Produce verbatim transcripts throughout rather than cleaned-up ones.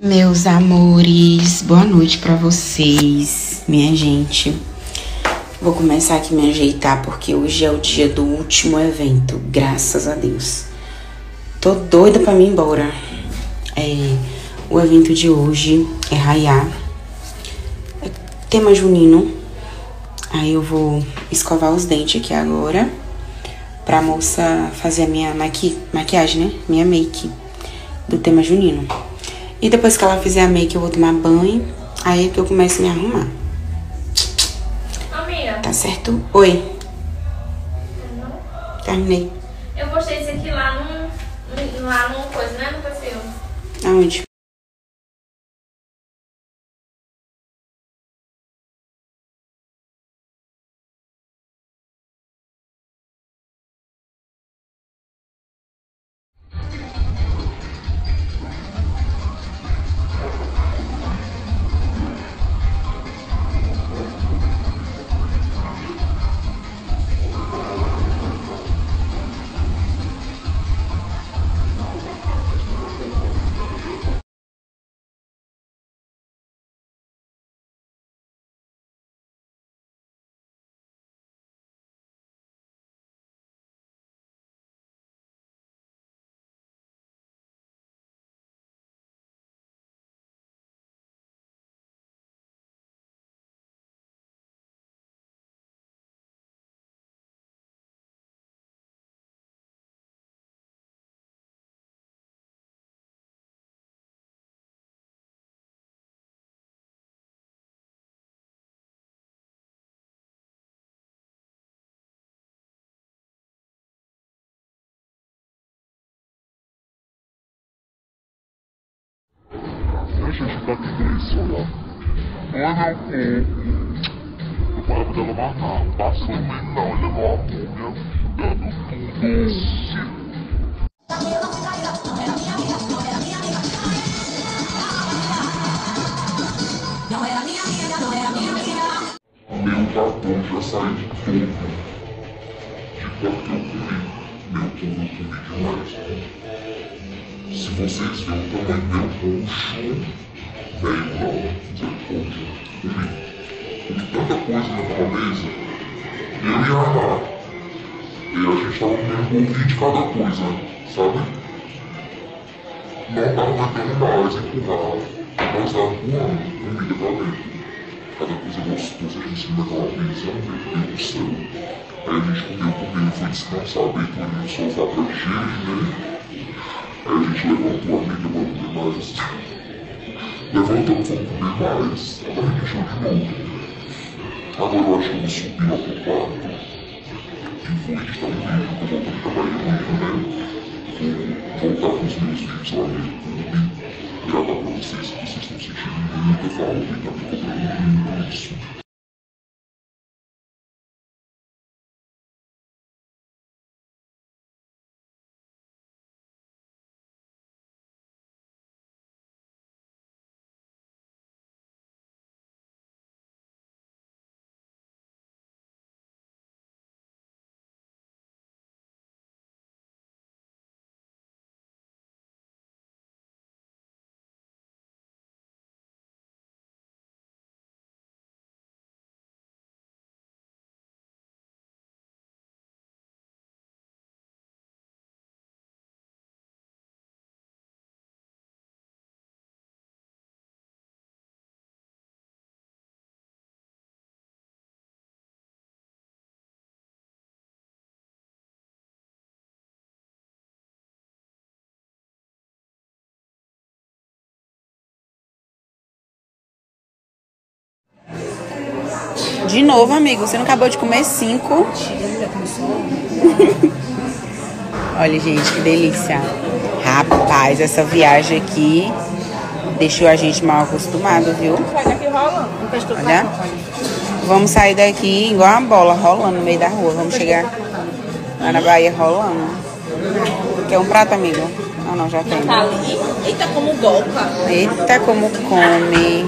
Meus amores, boa noite pra vocês, minha gente. Vou começar aqui a me ajeitar porque hoje é o dia do último evento, graças a Deus. Tô doida pra me ir embora. É, o evento de hoje é raiar, é tema junino. Aí eu vou escovar os dentes aqui agora pra moça fazer a minha maqui maquiagem, né? Minha make do tema junino. E depois que ela fizer a make, eu vou tomar banho. Aí é que eu começo a me arrumar. Amiga. Tá certo? Oi. Uhum. Terminei. Eu postei isso aqui lá num, lá numa coisa, né? No perfil. Aonde? Deixa eu ficar aqui desse, olha. Olha o eu parava dela mais não. Passou bem não, ele é meu amor, minha vida, meu tudo. Meu batom já saiu de tudo. De quanto que eu comi. Meu tudo eu comi demais. Se vocês verem o tamanho do meu roxo, velho não, misericórdia, comi. Comi tanta coisa naquela mesa, eu e a Ana. E a gente tava comendo um pouquinho de cada coisa, sabe? Não tava aguentando mais empurrar, mas tava empurrando comida pra dentro. Cada coisa gostosa, a gente se naquela mesa, meu Deus do céu. Aí a gente comeu, comeu, foi descansar, deitou ali no sofá pra digerir, né? Aí a gente levantou a amiga pra comer mais. Levantamos pra comer mais. A barriga encheu de novo. Agora eu acho que eu vou subir lá pro quarto. E vou editar um vídeo que eu vou trabalhar amanhã, né? Vou voltar com os meus vídeos lá no YouTube. Gravar pra vocês que vocês estão sentindo muita falta e tá me cobrando muito isso. De novo, amigo, você não acabou de comer cinco? Olha, gente, que delícia. Rapaz, essa viagem aqui deixou a gente mal acostumado, viu? Olha, vamos sair daqui igual uma bola, rolando no meio da rua. Vamos chegar lá na Bahia rolando. Quer um prato, amigo? Não, não, já tem. Tá ali. Eita, como golpa. Eita, como come.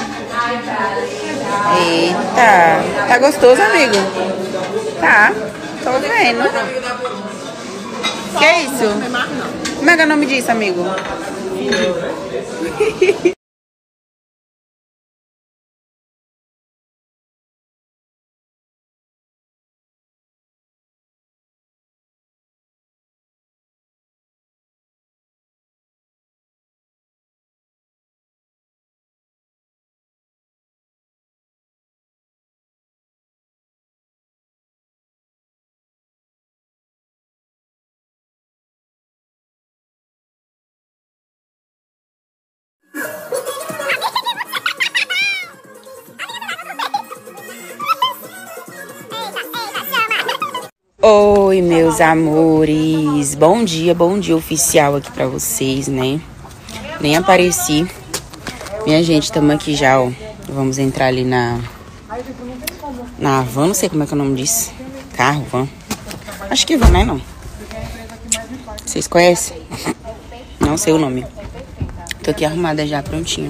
Eita, tá gostoso, amigo? Tá, tô vendo. Que é isso? Como é que é o nome disso, amigo? Oi, meus amores. Bom dia, bom dia oficial aqui pra vocês, né? Nem apareci. Minha gente, estamos aqui já, ó. Vamos entrar ali na... Na van, não sei como é que é o nome disso. Carro, van. Acho que van, né, não? Vocês conhecem? Não sei o nome. Tô aqui arrumada já, prontinho.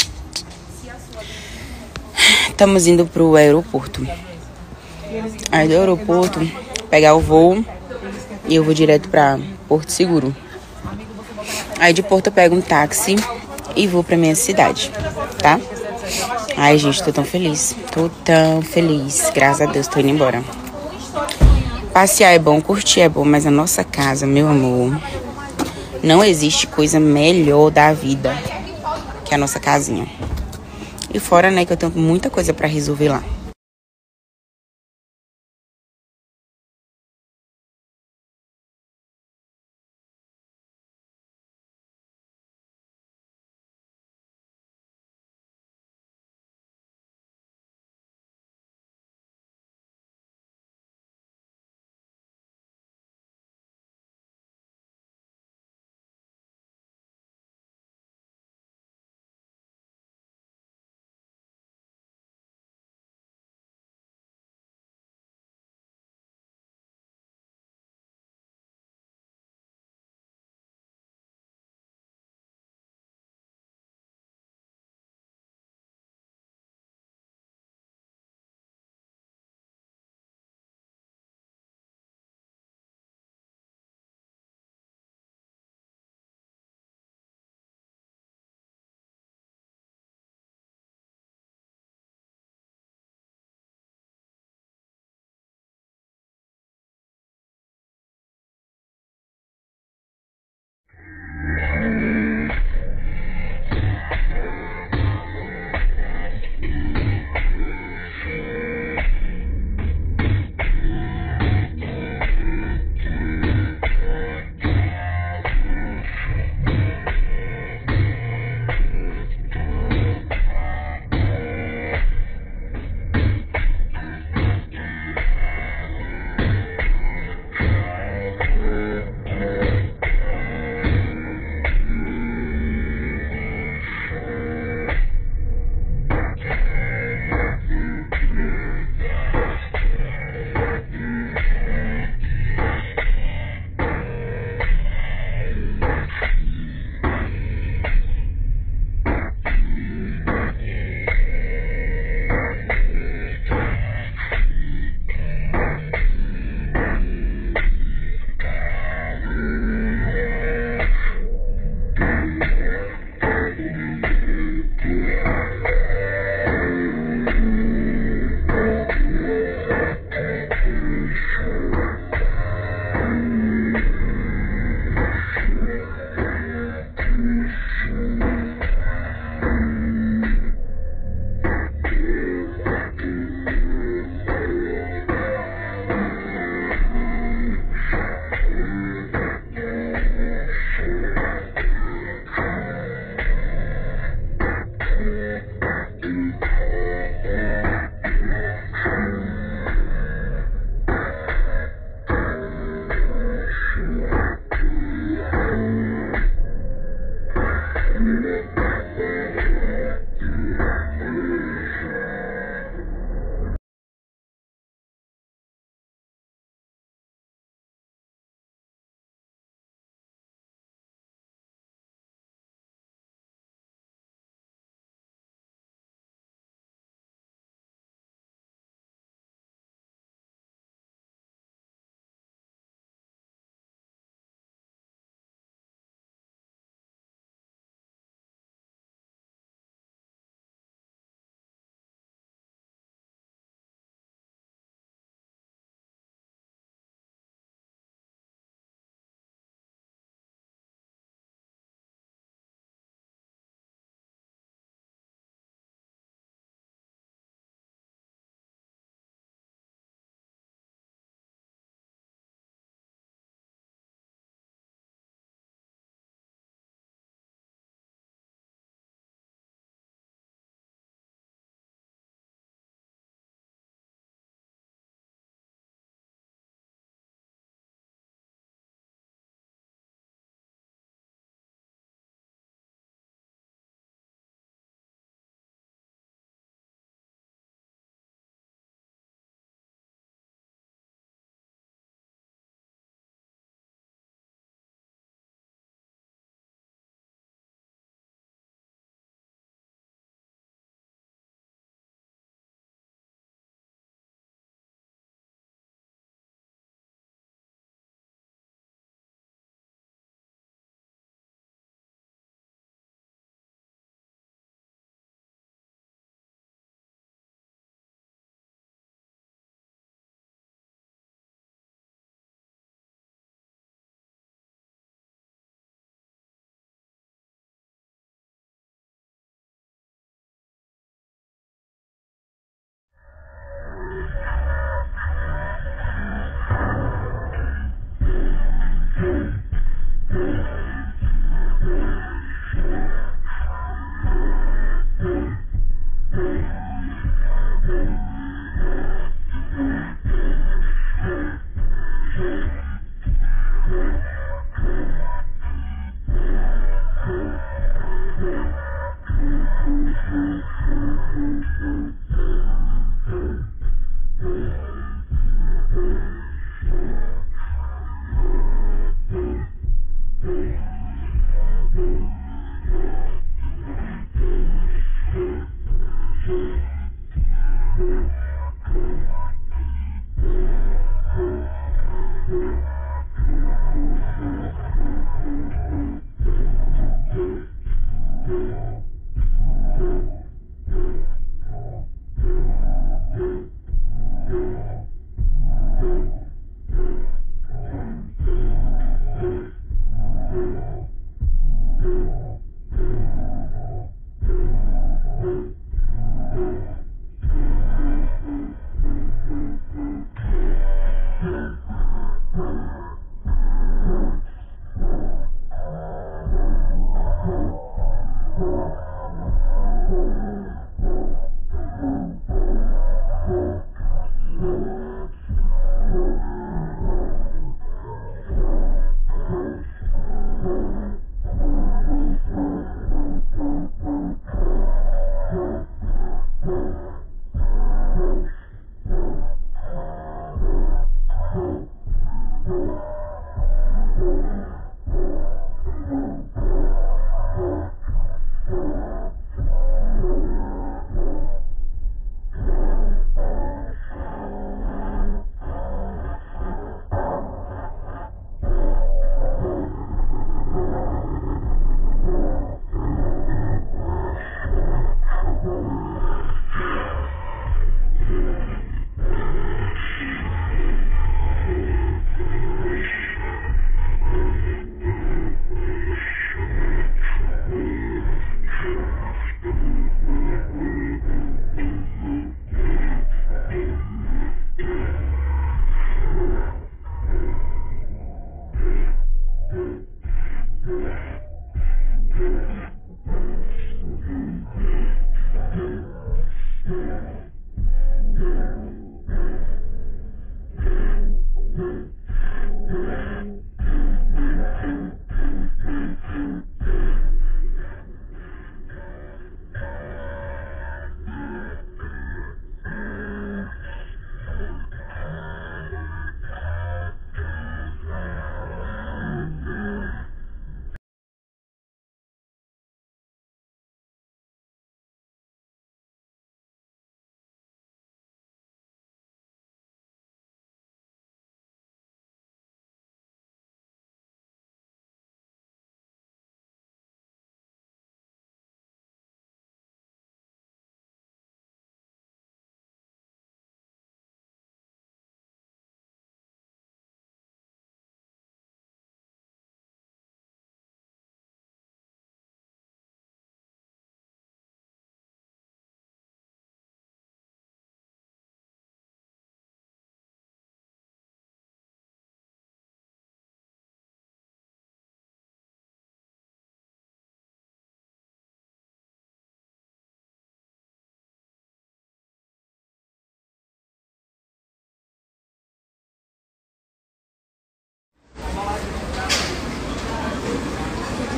Estamos indo pro aeroporto. Aí do aeroporto, pegar o voo e eu vou direto pra Porto Seguro. Aí de Porto eu pego um táxi e vou pra minha cidade, tá? Ai, gente, tô tão feliz. Tô tão feliz. Graças a Deus, tô indo embora. Passear é bom, curtir é bom, mas a nossa casa, meu amor, não existe coisa melhor da vida que a nossa casinha. E fora, né, que eu tenho muita coisa pra resolver lá.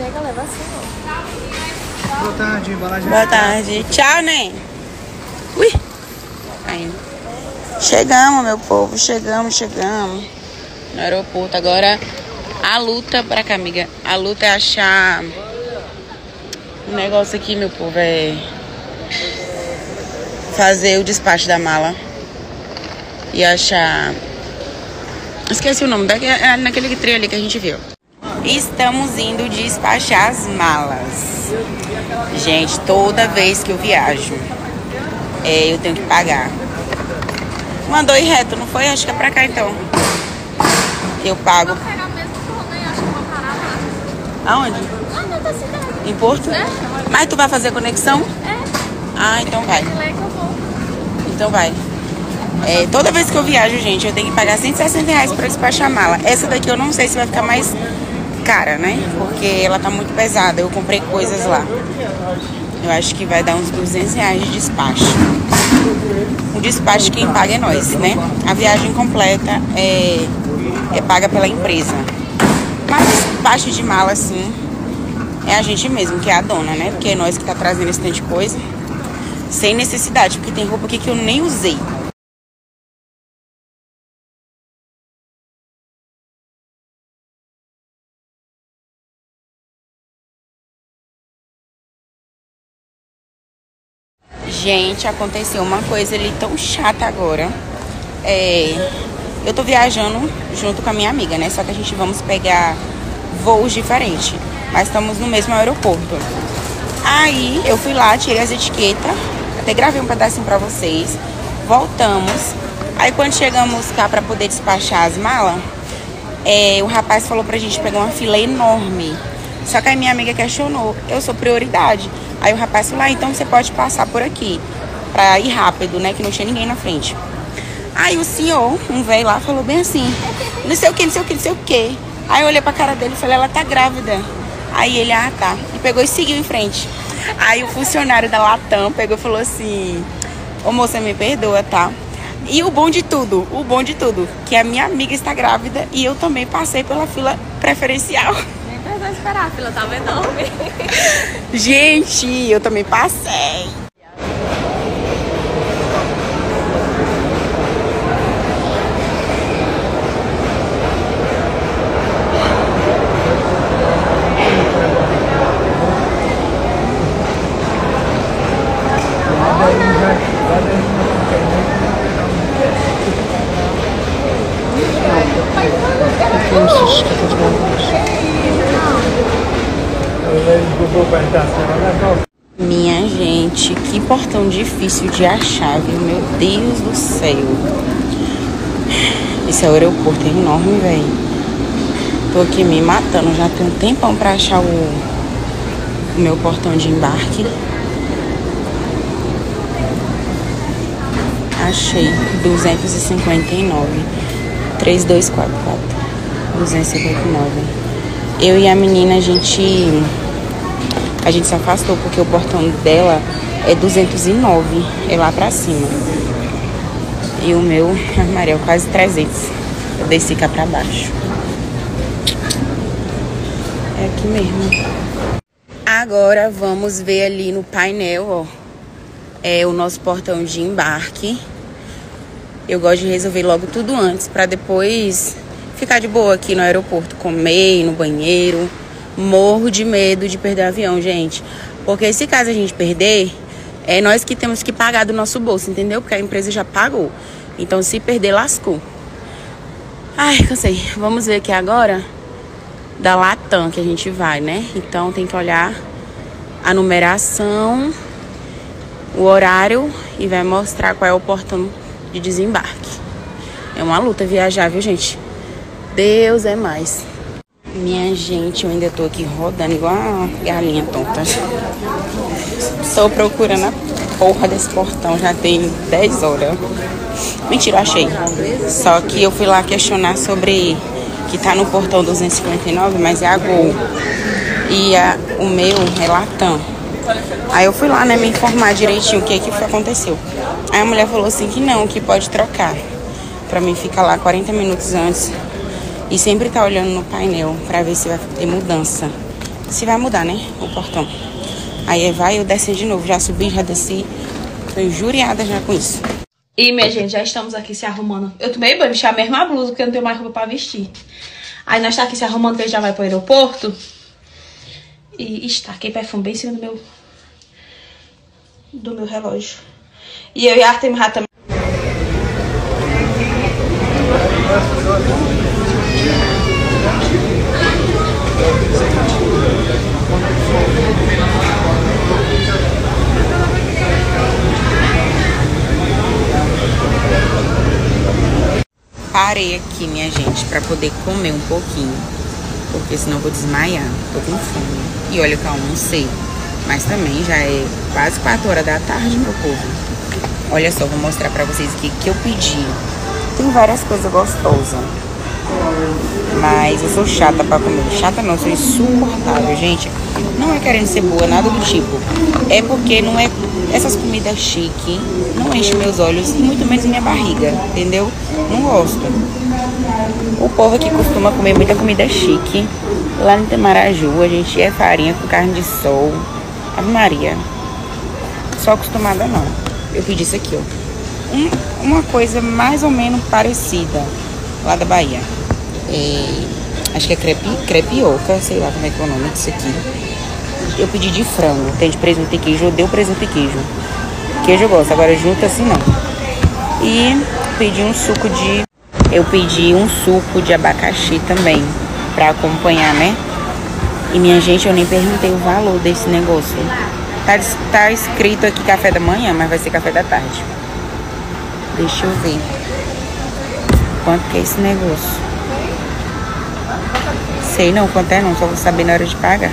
Pega, leva assim, ó. Boa tarde, embalagem. Boa tarde. Tchau, Nen. Ui. Aí. Chegamos, meu povo. Chegamos, chegamos. No aeroporto. Agora, a luta... Pra cá, amiga. A luta é achar... O negócio aqui, meu povo, é... fazer o despacho da mala. E achar... Esqueci o nome. É naquele trio ali que a gente viu. Estamos indo despachar as malas. Gente, toda vez que eu viajo, é, eu tenho que pagar. Mandou ir reto, não foi? Acho que é pra cá, então. Eu pago. Aonde? Ah, não, tá cidade. Em Porto? É. Mas tu vai fazer conexão? É. Ah, então vai. Lá é que eu vou. Então vai. É, toda vez que eu viajo, gente, eu tenho que pagar cento e sessenta reais pra despachar a mala. Essa daqui eu não sei se vai ficar mais cara, né? Porque ela tá muito pesada. Eu comprei coisas lá. Eu acho que vai dar uns duzentos reais de despacho. O despacho quem paga é nós, né? A viagem completa é, é paga pela empresa. Mas despacho de mala, assim, é a gente mesmo, que é a dona, né? Porque é nós que tá trazendo esse tanto de coisa. Sem necessidade, porque tem roupa aqui que eu nem usei. Gente, aconteceu uma coisa ali tão chata agora. É, eu tô viajando junto com a minha amiga, né? Só que a gente vamos pegar voos diferentes. Mas estamos no mesmo aeroporto. Aí eu fui lá, tirei as etiquetas. Até gravei um pedacinho pra vocês. Voltamos. Aí quando chegamos cá pra poder despachar as malas, é, o rapaz falou pra gente pegar uma fila enorme. Só que a minha amiga questionou. Eu sou prioridade. Aí o rapaz falou, ah, então você pode passar por aqui. Pra ir rápido, né? Que não tinha ninguém na frente. Aí o senhor, um velho lá, falou bem assim, não sei o que, não sei o que, não sei o que. Aí eu olhei pra cara dele e falei, ela tá grávida. Aí ele, ah, tá. E pegou e seguiu em frente. Aí o funcionário da Latam pegou e falou assim, ô moça, me perdoa, tá? E o bom de tudo, o bom de tudo, que a minha amiga está grávida e eu também passei pela fila preferencial. Nem precisa esperar, a fila tava enorme. Gente, eu também passei. Minha gente, que portão difícil de achar, viu? Meu Deus do céu. Esse aeroporto é enorme, velho. Tô aqui me matando. Já tem um tempão pra achar o, o meu portão de embarque. Achei. duzentos e cinquenta e nove. três dois quatro quatro. duzentos e cinquenta e nove. Eu e a menina, a gente... A gente se afastou porque o portão dela é duzentos e nove. É lá pra cima. E o meu, Maria, é quase trezentos. Eu desci cá pra baixo. É aqui mesmo. Agora vamos ver ali no painel, ó. É o nosso portão de embarque. Eu gosto de resolver logo tudo antes, pra depois ficar de boa aqui no aeroporto, comer, ir no banheiro. Morro de medo de perder o avião, gente. Porque se caso a gente perder, é nós que temos que pagar do nosso bolso, entendeu? Porque a empresa já pagou. Então se perder, lascou. Ai, cansei. Vamos ver aqui agora da Latam que a gente vai, né? Então tem que olhar a numeração, o horário e vai mostrar qual é o portão de desembarque. É uma luta viajar, viu, gente? Deus é mais. Minha gente, eu ainda tô aqui rodando igual uma galinha tonta. Estou procurando a porra desse portão, já tem dez horas. Mentira, eu achei. Só que eu fui lá questionar sobre que tá no portão duzentos e cinquenta e nove, mas é a Gol. E a, o meu é Latam. Aí eu fui lá, né, me informar direitinho o que que aconteceu. Aí a mulher falou assim que não, que pode trocar. Pra mim ficar lá quarenta minutos antes. E sempre tá olhando no painel pra ver se vai ter mudança. se vai mudar, né? O portão. Aí vai eu descer de novo. Já subi, já desci. Tô injuriada já com isso. E, minha gente, já estamos aqui se arrumando. Eu tomei banho, vestir a mesma blusa, porque eu não tenho mais roupa pra vestir. Aí nós tá aqui se arrumando, que a gente já vai pro aeroporto. E estaquei perfume bem em cima do meu... do meu relógio. E eu e a Artem já também. Parei aqui, minha gente, pra poder comer um pouquinho. Porque senão eu vou desmaiar. Tô com fome. E olha que eu almocei. Mas também já é quase quatro horas da tarde, meu povo. Olha só, vou mostrar pra vocês aqui o que eu pedi. Tem várias coisas gostosas. Mas eu sou chata pra comer. Chata não, eu sou insuportável, gente. Não é querendo ser boa, nada do tipo. É porque não é... Essas comidas chique não enchem meus olhos e muito menos minha barriga, entendeu? Não gosto. O povo aqui costuma comer muita comida chique. Lá no Itamaraju a gente é farinha com carne de sol. Ave Maria. Só acostumada não. Eu pedi isso aqui, ó. Um, uma coisa mais ou menos parecida lá da Bahia. É, acho que é crepi, crepioca, sei lá como é que é o nome disso aqui. Eu pedi de frango, tem de presunto e queijo, eu dei o presunto e queijo. Queijo eu gosto, agora junto assim não. E pedi um suco de... Eu pedi um suco de abacaxi também, pra acompanhar, né? E minha gente, eu nem perguntei o valor desse negócio. Tá, tá escrito aqui café da manhã, mas vai ser café da tarde. Deixa eu ver. Quanto que é esse negócio? Sei não quanto é não, só vou saber na hora de pagar.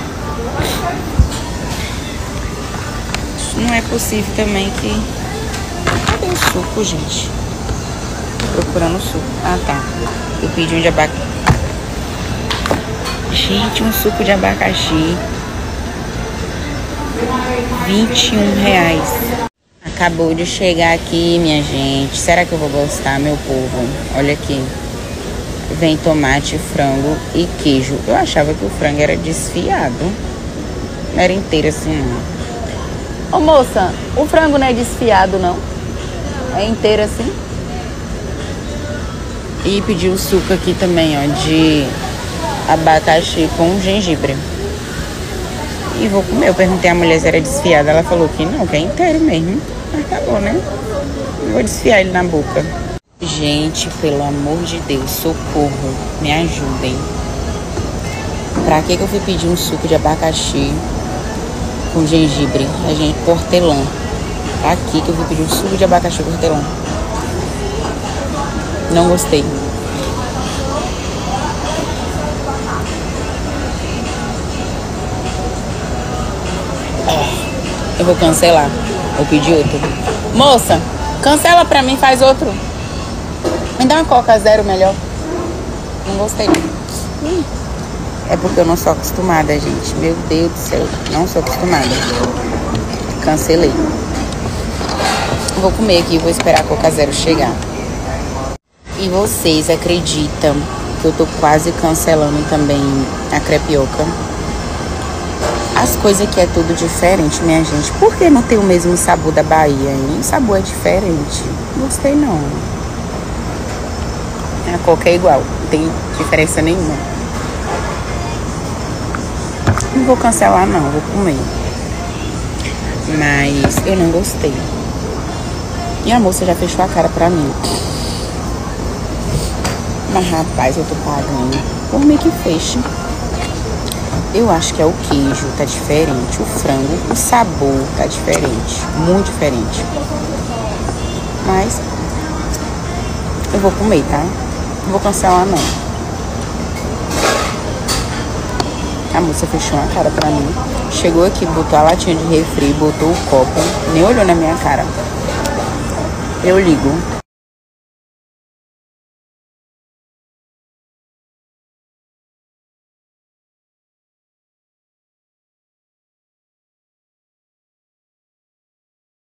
Não é possível também que... Cadê o suco, gente? Tô procurando o suco. Ah, tá. Eu pedi um de abacaxi. Gente, um suco de abacaxi. vinte e um reais. Acabou de chegar aqui, minha gente. Será que eu vou gostar, meu povo? Olha aqui. Vem tomate, frango e queijo. Eu achava que o frango era desfiado. Não era inteiro assim, não. Ô moça, o frango não é desfiado, não? É inteiro assim? E pedi o suco aqui também, ó, de abacaxi com gengibre. E vou comer. Eu perguntei à mulher se era desfiado. Ela falou que não, que é inteiro mesmo. Mas tá bom, né? Eu vou desfiar ele na boca. Gente, pelo amor de Deus, socorro. Me ajudem. Pra que que eu fui pedir um suco de abacaxi com gengibre? A gente, hortelã. Tá aqui que eu fui pedir um suco de abacaxi com hortelã. Não gostei. Eu vou cancelar. Vou pedir outro. Moça, cancela pra mim, faz outro. Me dá uma Coca Zero melhor. Não gostei. Hum. É porque eu não sou acostumada, gente. Meu Deus do céu. Não sou acostumada. Cancelei. Vou comer aqui e vou esperar a Coca Zero chegar. E vocês acreditam que eu tô quase cancelando também a crepioca? As coisas aqui é tudo diferente, minha gente. Por que não tem o mesmo sabor da Bahia, hein? O sabor é diferente. Não gostei, não. A Coca é igual. Não tem diferença nenhuma. Não vou cancelar, não. Vou comer. Mas eu não gostei. E a moça já fechou a cara pra mim. Mas, rapaz, eu tô pagando. Por mim que feche. Eu acho que é o queijo, tá diferente. O frango, o sabor tá diferente. Muito diferente. Mas eu vou comer, tá? Não vou cancelar, não. A moça fechou a cara pra mim. Chegou aqui, botou a latinha de refri, botou o copo. Nem olhou na minha cara. Eu ligo.